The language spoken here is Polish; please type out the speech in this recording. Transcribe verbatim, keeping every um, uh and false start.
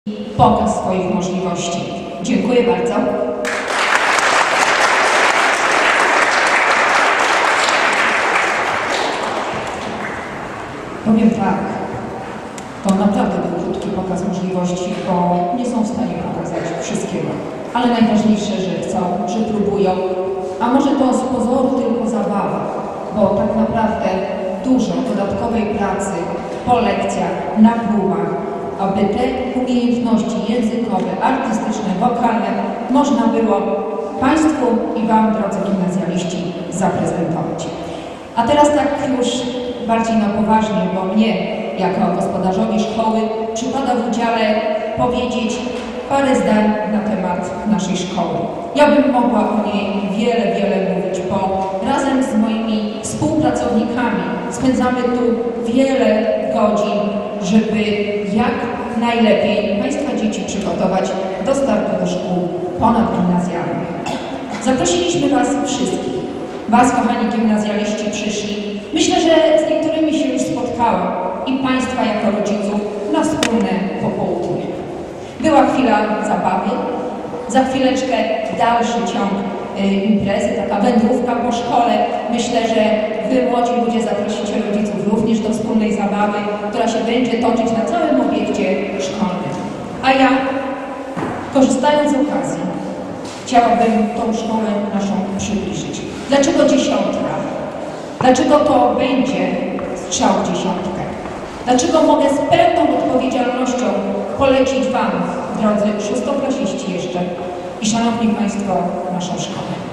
pokaz swoich możliwości. Dziękuję bardzo. Powiem tak, to naprawdę był krótki pokaz możliwości, bo nie są w stanie pokazać wszystkiego. Ale najważniejsze, że chcą, że próbują, a może to z pozoru tylko zabawa, bo tak naprawdę dużo dodatkowej pracy po lekcjach, na próbach, aby te umiejętności językowe, artystyczne, wokalne można było Państwu i Wam, drodzy gimnazjaliści, zaprezentować. A teraz tak już bardziej na poważnie, bo mnie, jako gospodarzowi szkoły, przypada w udziale powiedzieć parę zdań na temat naszej szkoły. Ja bym mogła o niej wiele, wiele mówić, bo razem z moimi współpracownikami spędzamy tu wiele godzin, żeby jak najlepiej Państwa dzieci przygotować do startu do szkół ponadgimnazjalnych. Zaprosiliśmy Was wszystkich. Was, kochani gimnazjaliści, przyszli. Myślę, że z niektórymi się już spotkałam i Państwa jako rodziców na wspólne popołudnie. Była chwila zabawy, za chwileczkę dalszy ciąg y, imprezy, taka wędrówka po szkole. Myślę, że Wy, młodzi ludzie, zaprosicie rodziców również do wspólnej zabawy, która się będzie toczyć na całym obiekcie szkolnym. A ja, korzystając z okazji, chciałabym tą szkołę naszą przybliżyć. Dlaczego dziesiątka? Dlaczego to będzie strzał w dziesiątkę? Dlaczego mogę z pełną odpowiedzialnością polecić Wam, drodzy szóstoklasiści jeszcze i szanowni Państwo, naszą szkołę?